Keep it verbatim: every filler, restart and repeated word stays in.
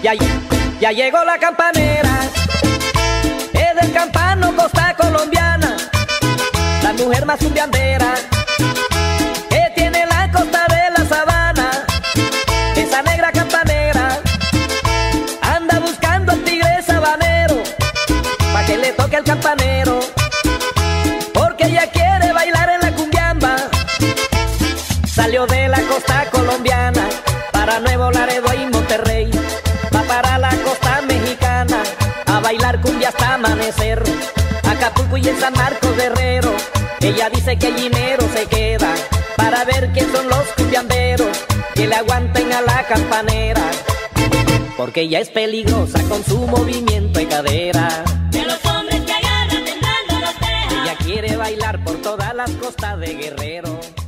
Ya, ya llegó la campanera, es del campano costa colombiana, la mujer más cumbiambera que tiene la costa de la sabana. Esa negra campanera anda buscando al tigre sabanero pa' que le toque al campanero, porque ella quiere bailar en la cumbiamba. Salió de la costa colombiana para Nuevo Laredo y Monterrey, va para la costa mexicana a bailar cumbia hasta amanecer. Acapulco y en San Marcos Guerrero, ella dice que el dinero se queda para ver quién son los cumbiamberos que le aguanten a la campanera, porque ella es peligrosa con su movimiento de cadera. De los hombres que agarran temblando los deja. Ella quiere bailar por todas las costas de Guerrero.